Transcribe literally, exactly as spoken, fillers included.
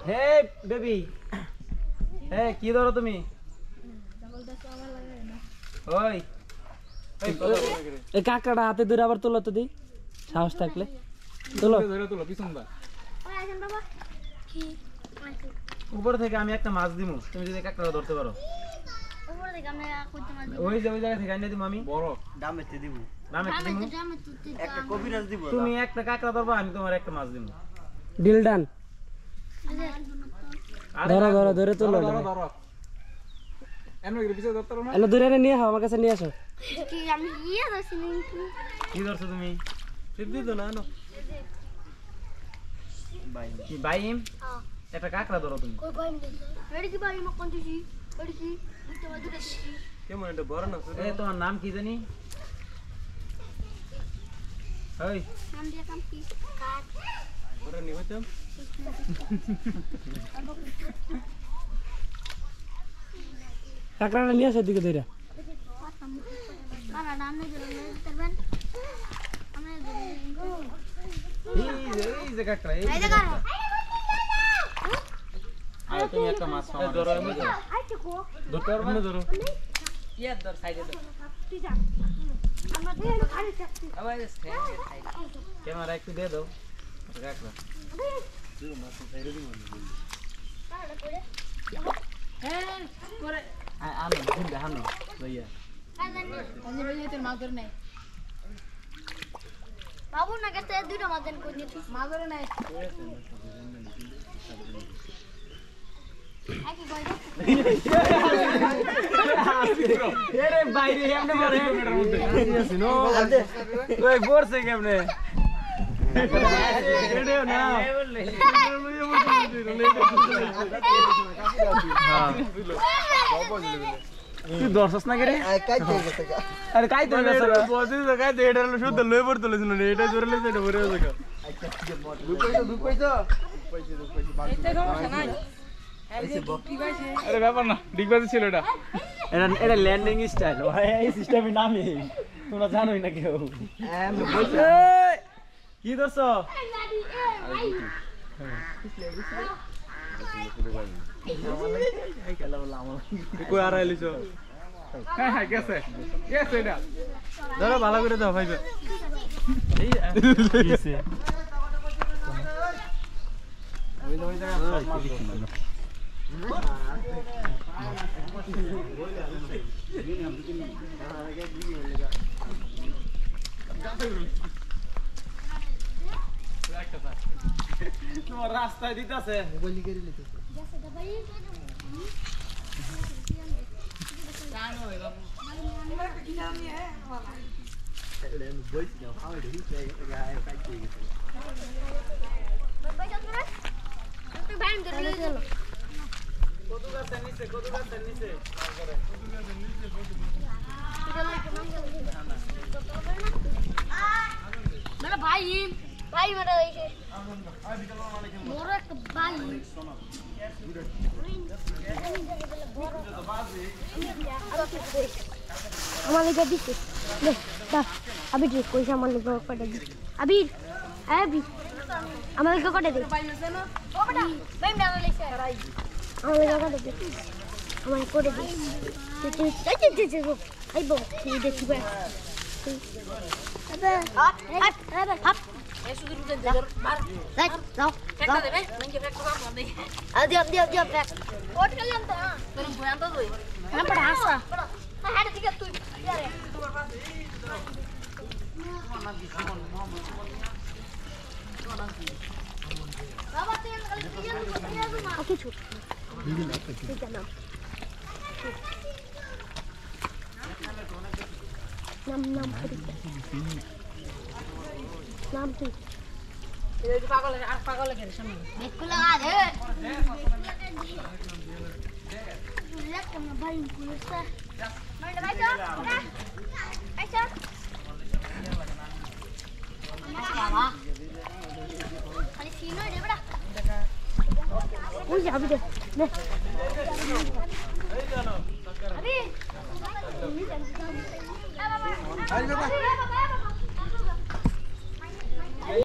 হে baby হে কি ধরো তুমি ওই এই কাকড়া হাতে ধরে আবার তোলো তো দি সাহস থাকলে তোলো ধরে তোলো পিছন দা উপর থেকে আমি একটা মাছ দিমু তুমি যদি কাকড়া ধরতে পারো উপর থেকে আমি কইতে মাছ দিব ওই যে ওই জায়গা থেকে আইনা দিমু আমি বড় দামেতে দিব দামেতে দিমু একটা কবিরাজ দিব তুমি একটা কাকড়া ধরবা আমি তোমার একটা মাছ দিমু ডিল ডান ধরো ধরো ধরে তোলো ধরো ধরো এমন করে পিছে ধরতে না এলো ধরে এনে নিয়ে আও আমার কাছে নিয়ে আসো কি আমি ইয়া দছি নাকি কি ধরছো তুমি সিদ্ধি তো না নো বাইম কি বাইম হ্যাঁ একটা কাকড়া ধরো তুমি কই বাইম দিছি এডি কি বাইম কোন দিছি এডি কি বুঝতে পারছি দেছি কেমন এটা বড় না এই তোমার নাম কি জানি ওই নাম দিয়া কাম কি কাট ওরে নি হইতাম কাকড়াটা নিয়ে আসো দিকে ধরে কারা নাম নেই জন্য করবেন আমি এই যে এই যে কাকড়া এই এই জায়গা আয় তুমি একটা মাছ পাও ধরো আমি ধরো আইতে কো ধরতে পারবে না ধরো ইয়া ধর সাইডে ধর তুই যা আমাদের খালি থাকতি আবার সাইডে সাইডে ক্যামেরা একটু দিয়ে দাও কাকড়া দুটো মাছ সাইডে দিমু কারা করে হ্যাঁ করে আয় আনো দিন দেখানো ভাইয়া আমি রইলে তোর মা ধরে নাই বাবু না কাছে দুটো মাছ দেন কই দিছি মা ধরে নাই আকি কই দাও এরে বাইরে এমনে মারে আসি নো ওই বর্ষে কেমনে এড়েও না তুই দর্শস না করে আরে কাইতে গেছে বসে তো কাইতে এটা হলো শুদ্ধ লই পড়তে লইছিল না এটা জোরে লইছে এটা ভরে আছে দুপাইছো দুপাইছো দুপাইছো দুপাইছো এটা সমস্যা নাই আরে ব্যাপার না ডিগবাজি ছিল এটা এটা এটা ল্যান্ডিং স্টাইল ভাই এই সিস্টেমে নামে তোমরা জানোই না কেউ আমি বলছি কি দর্শ কই আর আইলিছো হ্যাঁ হ্যাঁ গেছে গেছে এটা ধরো ভালো করে দাও ভাইবে এই কিছে ওই ওই জায়গা তোমার রাস্তায় দিতেছে বলি করে নিতে জানো ওই বাবু তুই বাইম ধরে লই গেল কত গাছ নিচে কত গাছ নিচে মেরা ভাই ভাই মেরা হইছে মোর একটা ভাই আমার লেগে দিছে লে দা আবির কইছে আমার লেগে কটা দি আবির আবির আমার লেগে কটা দে ভাই হইছে না ও বেটা ভাই না লইছে আমার লেগে কটা দে আমার করে দে তুই তুই তুই তুই আইবো তুই দেখি ভাই আবে হাপ হাপ হাপ এই শুধু রুটে ধর মার রাইট যাও ফেকটা দেবে নঙ্গে ফেকটা দাও দেই আ দিও দিও দিও ফেক ওট কে লন্ত তোর বয়ান তো দই না পড়া হাসা হ্যাঁ হাড় দিকে তুই ইয়ারে বাবা তুই এমন করে দিয়ে দিয়ে দু মা কিছু ঠিক আছে নাম নাম করে নাম তুই এই পাগল আর পাগল লাগে সামনে দেখো লাগা দে দেখ কেমন ভাই কুলসা মানে ভাই তো আচ্ছা বাবা খালি সিনো দে বড়া ওই যাবি দে নে